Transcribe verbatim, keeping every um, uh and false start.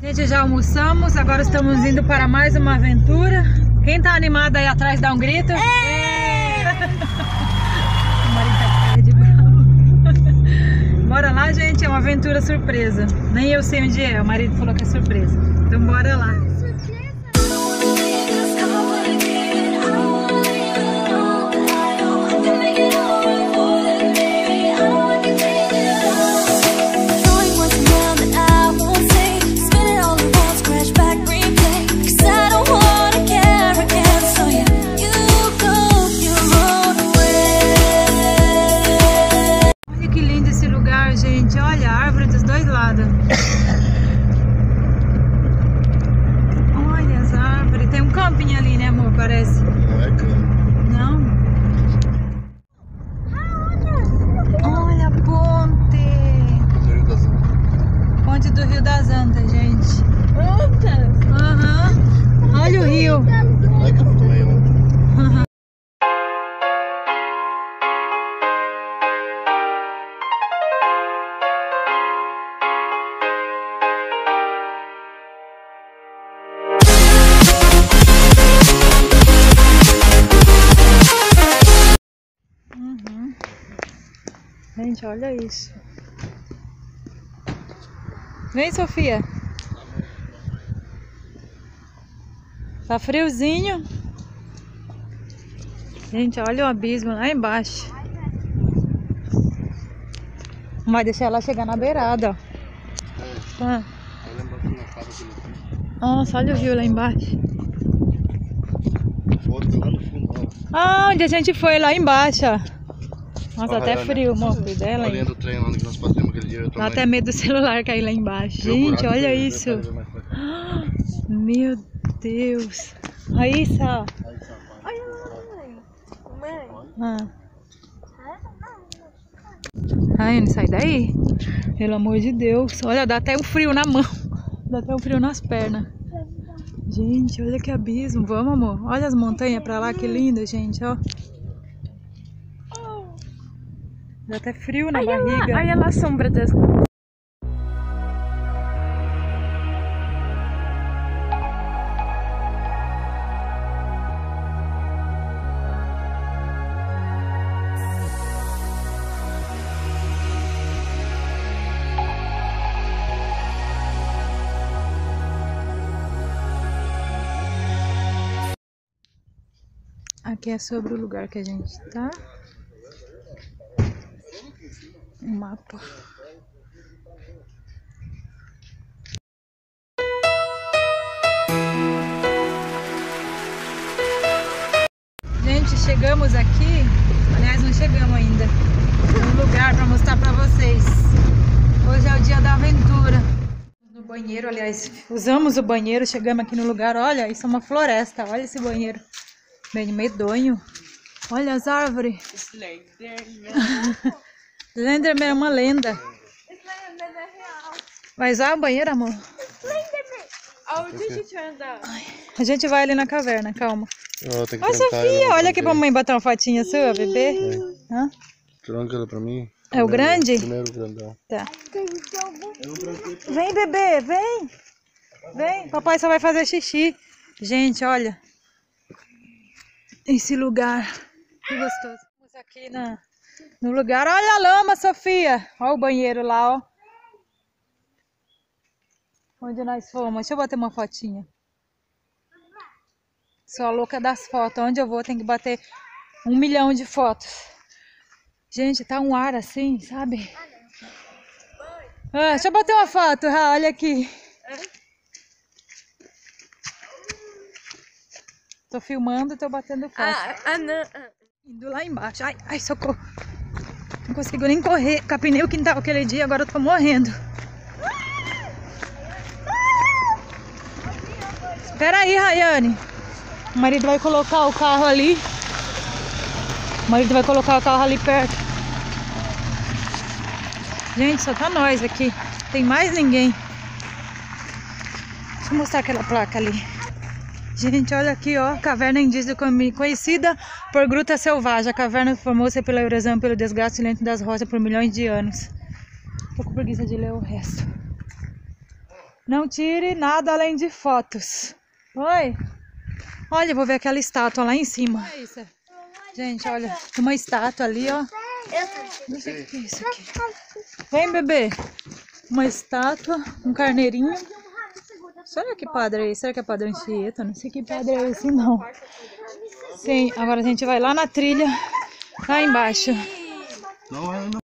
Gente, já almoçamos, agora estamos indo para mais uma aventura. Quem tá animado aí atrás dá um grito. É! O marido tá de bravo. Bora lá, gente, é uma aventura surpresa. Nem eu sei onde é, o marido falou que é surpresa. Então bora lá. Gente, olha a árvore dos dois lados. Olha as árvores. Tem um camping ali, né, amor? Parece. Não é campo. Não? Olha a ponte. Do Rio das Antas. Ponte do Rio das Antas, gente. Antas? Aham. Uhum. Olha o rio. Não é campo também, né? Uhum. Gente, olha isso. Vem, Sofia. Tá friozinho. Gente, olha o abismo lá embaixo. Não vai deixar ela chegar na beirada, ó. Ah. Nossa, olha o rio lá embaixo. Outro lá no fundo, ó. Ah, onde a gente foi lá embaixo, ó. Nossa, Ó, até Rayane, frio, amor, dela aí. Olhando o trem lá que nós passamos aquele dia. Dá até medo do celular cair lá embaixo. Gente, olha isso. Ah, meu Deus. Aí, Sá. Olha lá, mãe. Mãe. Ah. Ai, não sai daí. Pelo amor de Deus. Olha, dá até um frio na mão. Dá até um frio nas pernas. Gente, olha que abismo. Vamos, amor. Olha as montanhas pra lá, que lindo, gente, ó. Dá até frio na Olha barriga. lá, olha lá a sombra das... Aqui é sobre o lugar que a gente tá. Um mapa. Gente, chegamos aqui. Aliás, não chegamos ainda. Um lugar para mostrar para vocês. Hoje é o dia da aventura. No banheiro, aliás, usamos o banheiro. Chegamos aqui no lugar. Olha, isso é uma floresta. Olha esse banheiro. Bem medonho. Olha as árvores. Slenderman é uma lenda. Slenderman é real. Vai usar o banheiro, amor? Slenderman. Aonde a gente vai andar? A gente vai ali na caverna, calma. Ó, Sofia, olha aqui pra mamãe bater uma fotinha sua, bebê. Hã? Tranca ela pra mim. É o grande? Primeiro grandão. Tá. Vem, bebê, vem. Vem, papai só vai fazer xixi. Gente, olha. Esse lugar. Que gostoso. Vamos aqui na... no lugar. Olha a lama, Sofia. Olha o banheiro lá, ó. Onde nós fomos. Deixa eu bater uma fotinha. Sou a louca das fotos. Onde eu vou tem que bater um milhão de fotos. Gente, tá um ar assim, sabe? Ah, deixa eu bater uma foto, ah, olha aqui. Tô filmando e tô batendo foto. Ah, ah, não. Indo lá embaixo. Ai, ai, socorro. Não consigo nem correr. Capinei o quintal aquele dia, agora eu tô morrendo. Espera aí, Rayane. O marido vai colocar o carro ali. O marido vai colocar o carro ali perto. Gente, só tá nós aqui. Tem mais ninguém. Deixa eu mostrar aquela placa ali. Gente, olha aqui, ó. Caverna indígena conhecida por gruta selvagem. A caverna formou-se pela erosão, pelo desgaste lento das rochas por milhões de anos. Tô com preguiça de ler o resto. Não tire nada além de fotos. Oi? Olha, eu vou ver aquela estátua lá em cima. É isso. Gente, olha, uma estátua ali, ó. Não sei o que é isso aqui. Vem, bebê. Uma estátua, um carneirinho. Será que padre é esse? Será que é padre Anchieta? Não sei que padre é esse, não. Sim, agora a gente vai lá na trilha, lá embaixo. Não, não.